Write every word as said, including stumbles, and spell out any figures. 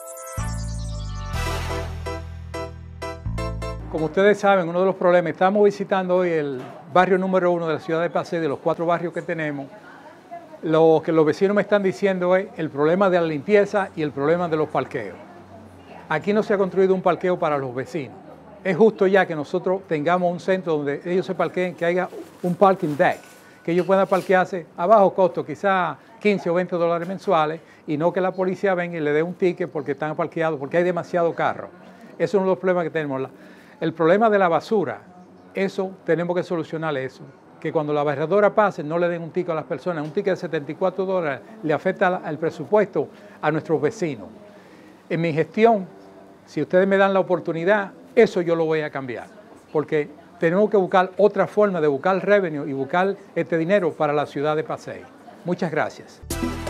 Como ustedes saben, uno de los problemas, estamos visitando hoy el barrio número uno de la ciudad de Pasay, de los cuatro barrios que tenemos. Lo que los vecinos me están diciendo es el problema de la limpieza y el problema de los parqueos. Aquí no se ha construido un parqueo para los vecinos. Es justo ya que nosotros tengamos un centro donde ellos se parqueen, que haya un parking deck, que ellos puedan parquearse a bajo costo, quizás quince o veinte dólares mensuales, y no que la policía venga y le dé un ticket porque están parqueados, porque hay demasiado carro. Ese es uno de los problemas que tenemos. El problema de la basura, eso tenemos que solucionar eso. Que cuando la barredora pase no le den un ticket a las personas. Un ticket de setenta y cuatro dólares le afecta al presupuesto a nuestros vecinos. En mi gestión, si ustedes me dan la oportunidad, eso yo lo voy a cambiar. Porque tenemos que buscar otra forma de buscar revenue y buscar este dinero para la ciudad de Pasay. Muchas gracias.